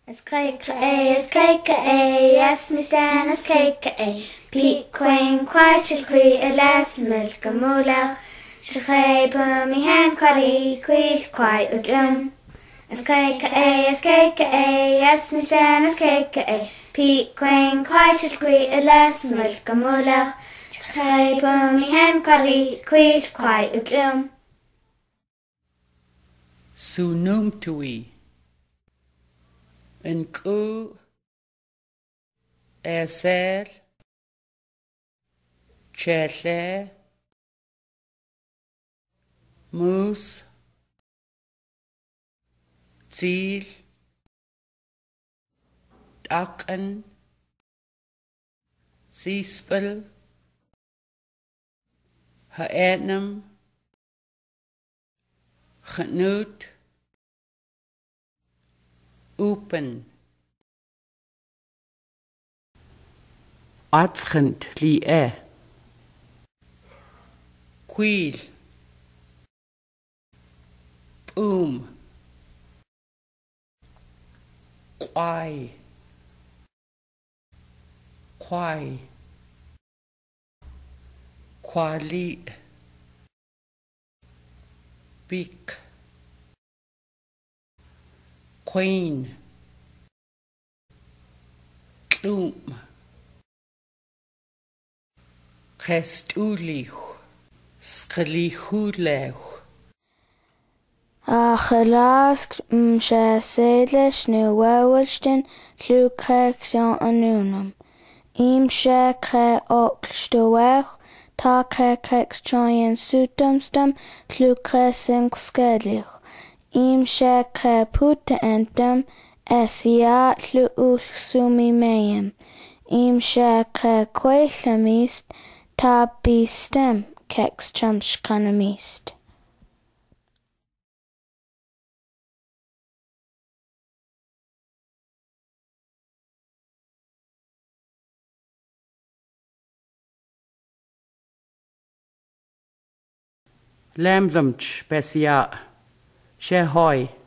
S-K-K-A, yes, me stan S-K-K-A. Pete Queen, quite shall quee a less milk a moolah. Shachay put me hand quaddy, queel quite a glum. S-K-K-A, yes, me stan S-K-K-A. Pete Queen, quite shall quee a less milk a moolah. Shachay put me hand quaddy, queel quite a glum. Sunum tui. Nku Eser Chele Moose Ziel Daken Siespel Haenum Genoot Open Atschend lie Queel Boom Quai Quai Quali Beak Queen Klum Gestulich Schlichulech Achelask msha Salish nu wawelstin lukreaction anunum. Imsha kre oklstowech ta krex choyen sutumstum lukresin skelich. Imsha kre puta entum esia lusumi mayem. Imsha kre qualamist ta bistem kex chumshkanamist. Lamdumch Bessia Shehoi